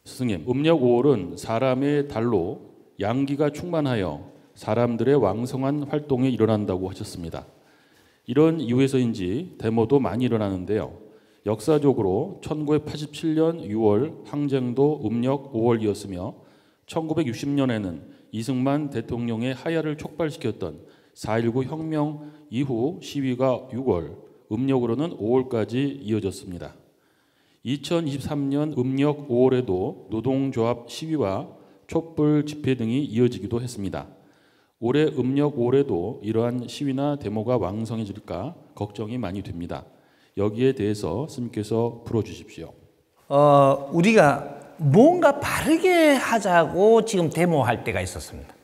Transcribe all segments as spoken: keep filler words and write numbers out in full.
스승님, 음력 오월은 사람의 달로 양기가 충만하여 사람들의 왕성한 활동이 일어난다고 하셨습니다. 이런 이유에서인지 데모도 많이 일어나는데요. 역사적으로 천구백팔십칠 년 유월 항쟁도 음력 오월이었으며 천구백육십 년에는 이승만 대통령의 하야를 촉발시켰던 사 일구 혁명 이후 시위가 유월, 음력으로는 오월까지 이어졌습니다. 이천이십삼 년 음력 오월에도 노동조합 시위와 촛불 집회 등이 이어지기도 했습니다. 올해 음력 오월에도 이러한 시위나 데모가 왕성해질까 걱정이 많이 됩니다. 여기에 대해서 스님께서 풀어주십시오. 어, 우리가 뭔가 바르게 하자고 지금 데모할 때가 있었습니다.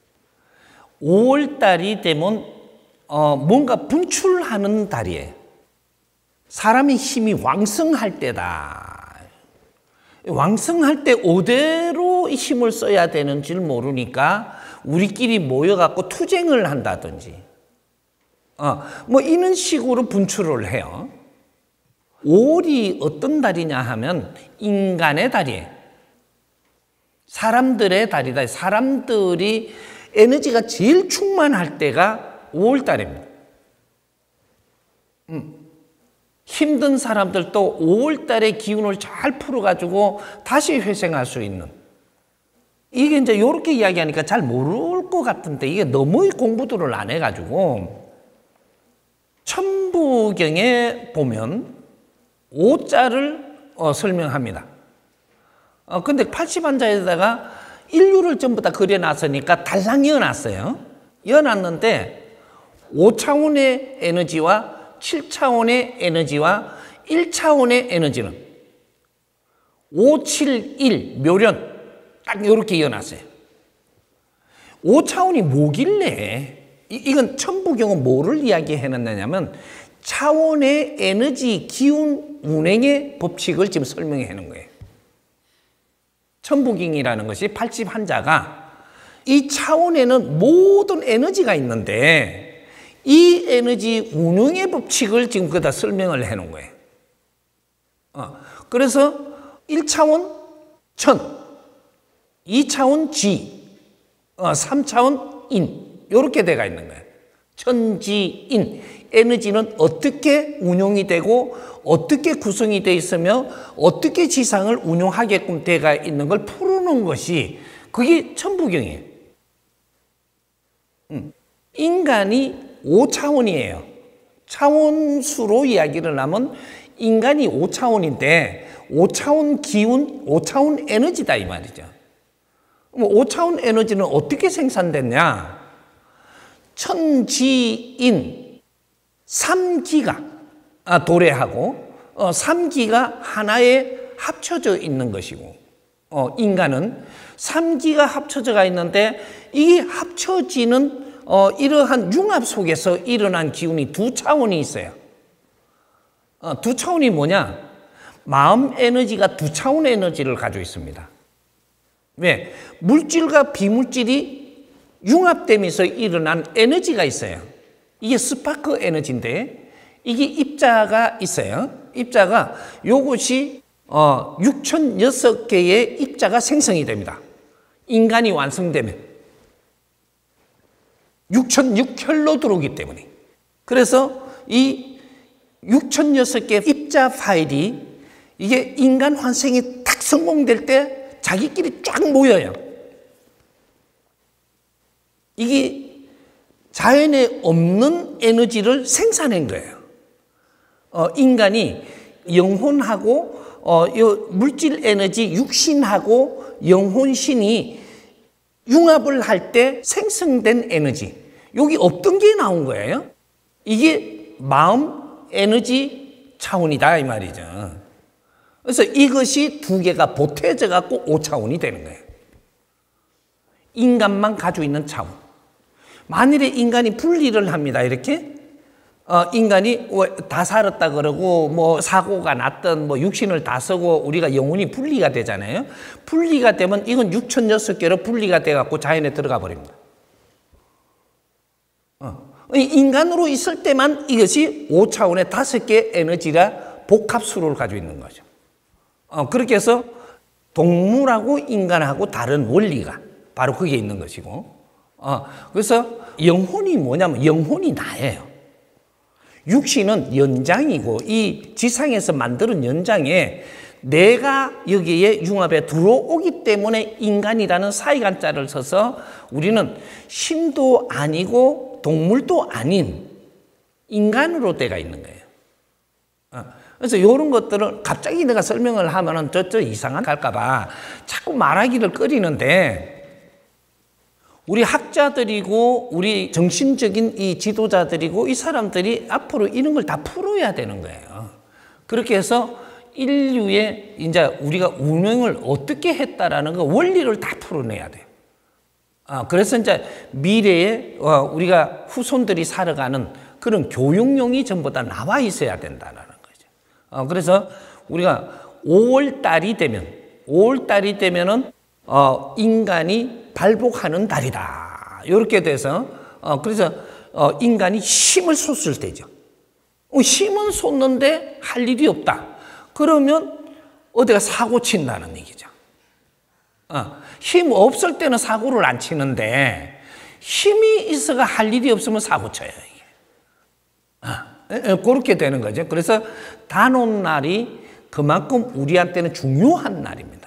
오월 달이 되면 어, 뭔가 분출하는 달이에요. 사람의 힘이 왕성할 때다. 왕성할 때 어디로 힘을 써야 되는지 모르니까 우리끼리 모여갖고 투쟁을 한다든지 어, 뭐 이런 식으로 분출을 해요. 오월이 어떤 달이냐 하면 인간의 달이에요. 사람들의 달이다. 사람들이 에너지가 제일 충만할 때가 오월 달입니다. 음. 힘든 사람들도 오월 달에 기운을 잘 풀어가지고 다시 회생할 수 있는. 이게 이제 이렇게 이야기하니까 잘 모를 것 같은데 이게 너무 공부들을 안 해가지고 천부경에 보면 오자를 어, 설명합니다. 어, 근데 팔십한자에다가 인류를 전부 다 그려놨으니까 달랑 이어놨어요. 이어놨는데 오 차원의 에너지와 칠 차원의 에너지와 일 차원의 에너지는 오, 칠, 일 묘련 딱 이렇게 이어놨어요. 오 차원이 뭐길래 이, 이건 천부경은 뭐를 이야기해놨냐면 차원의 에너지 기운 운행의 법칙을 지금 설명해 놓은 거예요. 천부경이라는 것이 팔십한자가 이 차원에는 모든 에너지가 있는데 이 에너지 운용의 법칙을 지금 그다 설명을 해 놓은 거예요. 어, 그래서 일 차원 천, 이 차원 지, 어, 삼 차원 인 이렇게 돼가 있는 거예요. 천지인 에너지는 어떻게 운용이 되고 어떻게 구성이 되어 있으며 어떻게 지상을 운용하게끔 돼가 있는 걸 풀어놓은 것이 그게 천부경이에요. 음, 인간이 오 차원이에요. 차원수로 이야기를 하면 인간이 오 차원인데 오 차원 기운, 오 차원 에너지다 이 말이죠. 오 차원 에너지는 어떻게 생산됐냐? 천지인 삼 기가 아, 도래하고 어, 삼 기가 하나에 합쳐져 있는 것이고 어, 인간은 삼 기가 합쳐져가 있는데 이 합쳐지는 어, 이러한 융합 속에서 일어난 기운이 두 차원이 있어요. 어, 두 차원이 뭐냐? 마음 에너지가 두 차원의 에너지를 가지고 있습니다. 왜? 물질과 비물질이 융합되면서 일어난 에너지가 있어요. 이게 스파크 에너지인데 이게 입자가 있어요. 입자가 요것이 어, 육천육 개의 입자가 생성이 됩니다. 인간이 완성되면. 육천육 혈로 들어오기 때문에. 그래서 이 육천육 개 입자 파일이 이게 인간 환생이 딱 성공될 때 자기끼리 쫙 모여요. 이게 자연에 없는 에너지를 생산한 거예요. 어, 인간이 영혼하고 어, 요 물질 에너지 육신하고 영혼신이 융합을 할 때 생성된 에너지. 여기 없던 게 나온 거예요. 이게 마음 에너지 차원이다 이 말이죠. 그래서 이것이 두 개가 보태져 갖고 오 차원이 되는 거예요. 인간만 가지고 있는 차원. 만일에 인간이 분리를 합니다. 이렇게 어, 인간이 다 살았다 그러고 뭐 사고가 났던 뭐 육신을 다 쓰고 우리가 영혼이 분리가 되잖아요. 분리가 되면 이건 육천육 개로 분리가 돼 갖고 자연에 들어가 버립니다. 어. 인간으로 있을 때만 이것이 오 차원의 다섯 개 에너지가 복합수를 가지고 있는 거죠. 어, 그렇게 해서 동물하고 인간하고 다른 원리가 바로 그게 있는 것이고, 어, 그래서 영혼이 뭐냐면 영혼이 나예요. 육신은 연장이고 이 지상에서 만드는 연장에 내가 여기에 융합에 들어오기 때문에 인간이라는 사이간자를 써서 우리는 신도 아니고 동물도 아닌 인간으로 돼가 있는 거예요. 어. 그래서 이런 것들을 갑자기 내가 설명을 하면은 저저 이상한 갈까봐 자꾸 말하기를 꺼리는데, 우리 학자들이고 우리 정신적인 이 지도자들이고 이 사람들이 앞으로 이런 걸 다 풀어야 되는 거예요. 그렇게 해서 인류의 이제 우리가 운영을 어떻게 했다라는 거 원리를 다 풀어내야 돼요. 아, 그래서 이제 미래에 우리가 후손들이 살아가는 그런 교육용이 전부 다 나와 있어야 된다는 거죠. 어, 그래서 우리가 오월 달이 되면, 오월 달이 되면은 어, 인간이 발복하는 달이다. 이렇게 돼서 어, 그래서 어, 인간이 힘을 쏟을 때죠. 어, 힘은 쏟는데 할 일이 없다. 그러면 어디가 사고 친다는 얘기죠. 어, 힘 없을 때는 사고를 안 치는데 힘이 있어가 할 일이 없으면 사고 쳐요. 이게. 어, 그렇게 되는 거죠. 그래서 단오날이 그만큼 우리한테는 중요한 날입니다.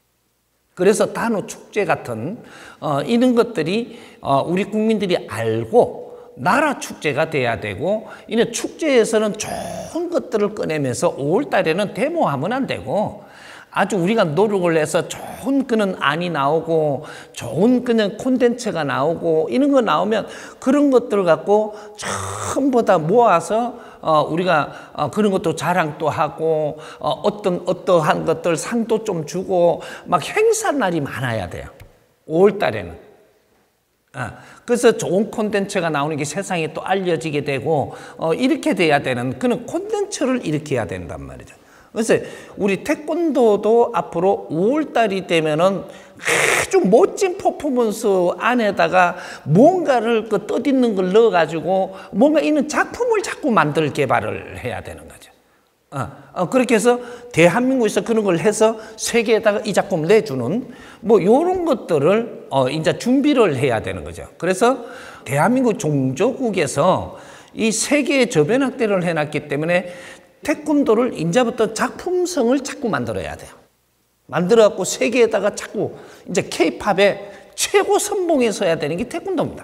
그래서 단오 축제 같은 어, 이런 것들이 어, 우리 국민들이 알고 나라 축제가 돼야 되고, 이런 축제에서는 좋은 것들을 꺼내면서 오월 달에는 데모하면 안 되고 아주 우리가 노력을 해서 좋은 그런 안이 나오고 좋은 그냥 콘텐츠가 나오고 이런 거 나오면 그런 것들을 갖고 전부 다 모아서 어, 우리가 어, 그런 것도 자랑도 하고 어, 어떤 어떠한 것들 상도 좀 주고 막 행사 날이 많아야 돼요. 오월 달에는. 아, 그래서 좋은 콘텐츠가 나오는 게 세상에 또 알려지게 되고 어, 이렇게 돼야 되는 그런 콘텐츠를 일으켜야 된단 말이죠. 그래서 우리 태권도도 앞으로 오월 달이 되면은 아주 멋진 퍼포먼스 안에다가 뭔가를 그 뜻있는 걸 넣어가지고 뭔가 있는 작품을 자꾸 만들 개발을 해야 되는 거죠. 어, 어, 그렇게 해서 대한민국에서 그런 걸 해서 세계에다가 이 작품을 내주는 뭐 이런 것들을 어, 이제 준비를 해야 되는 거죠. 그래서 대한민국 종조국에서 이 세계의 저변 확대를 해놨기 때문에 태권도를 이제부터 작품성을 자꾸 만들어야 돼요. 만들어갖고 세계에다가 자꾸 이제 케이팝의 최고 선봉에 서야 되는 게 태권도입니다.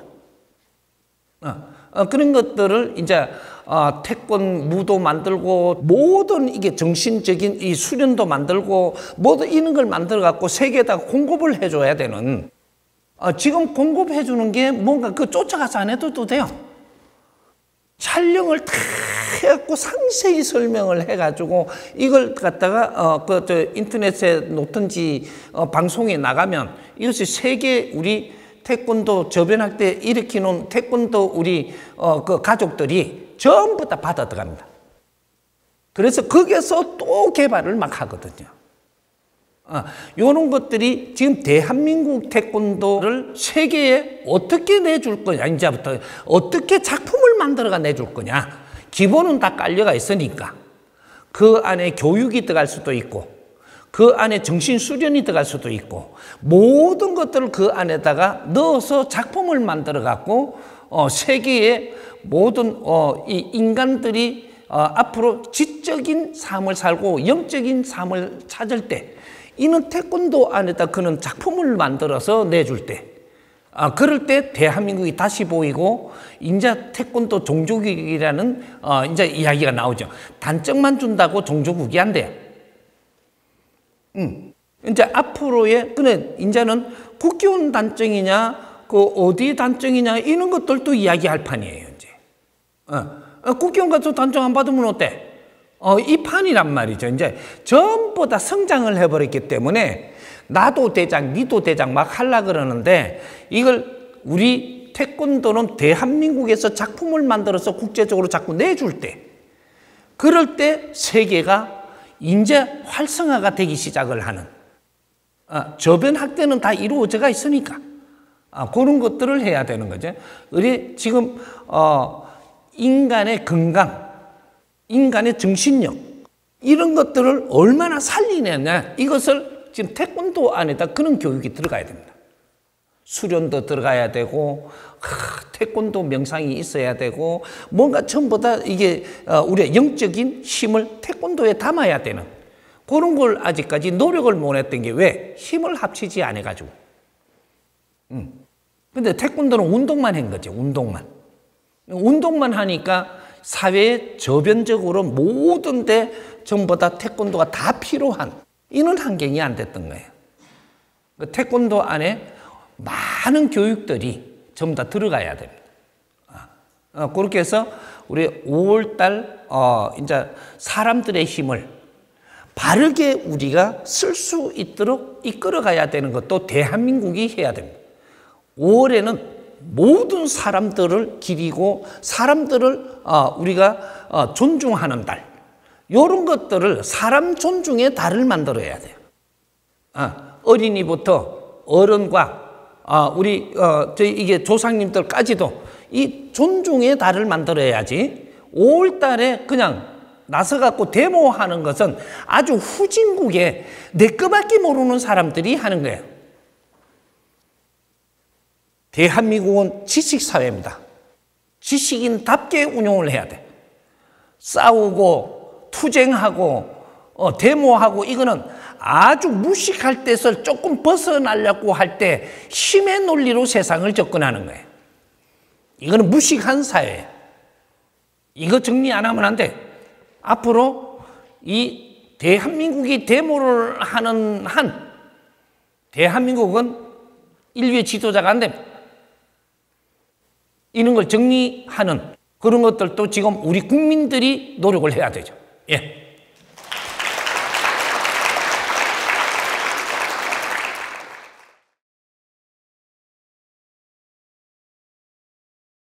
어, 어, 그런 것들을 이제 어, 태권 무도 만들고 모든 이게 정신적인 이 수련도 만들고 모든 이런 걸 만들어 갖고 세계에다가 공급을 해줘야 되는, 어, 지금 공급해 주는 게 뭔가 그 쫓아가서 안 해도 돼요. 촬영을 다 해갖고 상세히 설명을 해가지고 이걸 갖다가 어, 그 저 인터넷에 놓든지 어, 방송에 나가면 이것이 세계 우리 태권도 저변학대 일으키는 태권도 우리 어, 그 가족들이 전부 다 받아 들어갑니다. 그래서 거기서 또 개발을 막 하거든요. 아, 이런 것들이 지금 대한민국 태권도를 세계에 어떻게 내줄 거냐, 이제부터 어떻게 작품을 만들어가 내줄 거냐. 기본은 다 깔려가 있으니까 그 안에 교육이 들어갈 수도 있고 그 안에 정신 수련이 들어갈 수도 있고 모든 것들을 그 안에다가 넣어서 작품을 만들어 갖고 어, 세계의 모든 어, 이 인간들이 어, 앞으로 지적인 삶을 살고 영적인 삶을 찾을 때 이는 태권도 안에다 그런 작품을 만들어서 내줄 때, 아, 그럴 때 대한민국이 다시 보이고 이제 태권도 종조국이라는 어, 이제 이야기가 나오죠. 단적만 준다고 종조국이 안 돼요. 음. 이제 앞으로의 그래 이제는 국기원 단정이냐, 그 어디 단정이냐 이런 것들도 이야기할 판이에요. 이제 어. 국기원 가서 단정 안 받으면 어때? 어, 이 판이란 말이죠. 이제 전부 다 성장을 해버렸기 때문에 나도 대장, 니도 대장 막 하려 그러는데 이걸 우리 태권도는 대한민국에서 작품을 만들어서 국제적으로 자꾸 내줄 때, 그럴 때 세계가 이제 활성화가 되기 시작을 하는, 아, 저변 확대는 다 이루어져가 있으니까 아, 그런 것들을 해야 되는 거죠. 우리 지금 어, 인간의 건강, 인간의 정신력 이런 것들을 얼마나 살리느냐 이것을 지금 태권도 안에다 그런 교육이 들어가야 됩니다. 수련도 들어가야 되고, 하, 태권도 명상이 있어야 되고, 뭔가 전부 다 이게 어, 우리의 영적인 힘을 태권도에 담아야 되는 그런 걸 아직까지 노력을 못 했던 게 왜? 힘을 합치지 않아가지고. 음. 근데 태권도는 운동만 한 거죠, 운동만. 운동만 하니까 사회에 저변적으로 모든 데 전부 다 태권도가 다 필요한 이런 환경이 안 됐던 거예요. 태권도 안에 많은 교육들이 전부 다 들어가야 됩니다. 어, 그렇게 해서 우리 오월달 어, 이제 사람들의 힘을 바르게 우리가 쓸 수 있도록 이끌어가야 되는 것도 대한민국이 해야 됩니다. 오월에는 모든 사람들을 기리고 사람들을 어, 우리가 어, 존중하는 달, 이런 것들을 사람 존중의 달을 만들어야 돼요. 어, 어린이부터 어른과 아, 우리, 어, 저희, 이게 조상님들까지도 이 존중의 달을 만들어야지 오월 달에 그냥 나서갖고 데모하는 것은 아주 후진국에 내 거밖에 모르는 사람들이 하는 거예요. 대한민국은 지식사회입니다. 지식인답게 운용을 해야 돼. 싸우고, 투쟁하고, 어, 데모하고, 이거는 아주 무식할 때서 조금 벗어나려고 할 때 힘의 논리로 세상을 접근하는 거예요. 이거는 무식한 사회예요. 이거 정리 안 하면 안 돼. 앞으로 이 대한민국이 데모를 하는 한 대한민국은 인류의 지도자가 안 됩니다. 이런 걸 정리하는 그런 것들도 지금 우리 국민들이 노력을 해야 되죠. 예.